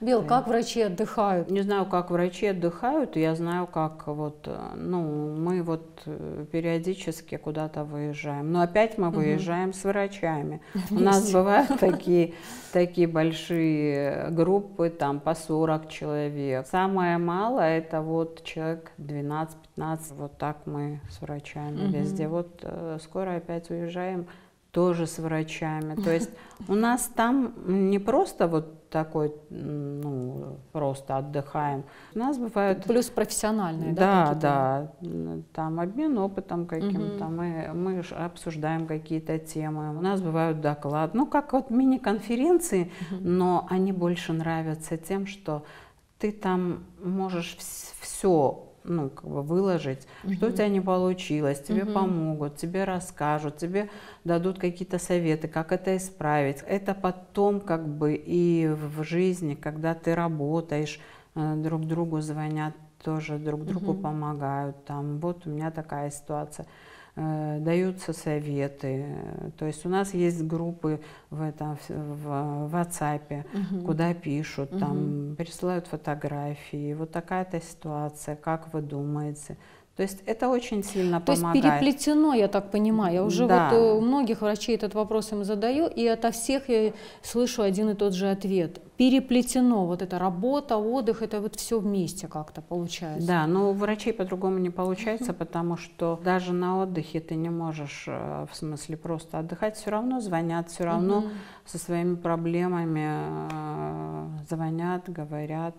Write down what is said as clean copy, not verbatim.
Бел, как врачи отдыхают? Не знаю, как врачи отдыхают, я знаю, как вот, ну, мы вот периодически куда-то выезжаем. Но опять мы выезжаем с врачами. У нас бывают такие большие группы, там по 40 человек. Самое малое это вот человек 12-15, вот так мы с врачами везде. Вот скоро опять уезжаем тоже с врачами. То есть у нас там не просто вот такой, ну, просто отдыхаем. У нас бывает... Плюс профессиональные, да? Да, Там обмен опытом каким-то, мы обсуждаем какие-то темы. У нас бывают доклады, ну, как вот мини-конференции, но они больше нравятся тем, что ты там можешь все, ну, как бы выложить, что у тебя не получилось, тебе помогут, тебе расскажут, тебе дадут какие-то советы, как это исправить. Это потом как бы и в жизни, когда ты работаешь, друг другу звонят, тоже друг другу помогают. Там, вот у меня такая ситуация. Даются советы. То есть у нас есть группы в WhatsApp, куда пишут, там присылают фотографии. Вот такая-то ситуация, как вы думаете? То есть это очень сильно помогает. То есть переплетено, я так понимаю. Я уже да. вот у многих врачей этот вопрос им задаю, и ото всех я слышу один и тот же ответ. Переплетено, вот эта работа, отдых, это вот все вместе как-то получается. Да, но у врачей по-другому не получается, потому что даже на отдыхе ты не можешь, в смысле, просто отдыхать. Все равно звонят, все равно со своими проблемами звонят, говорят.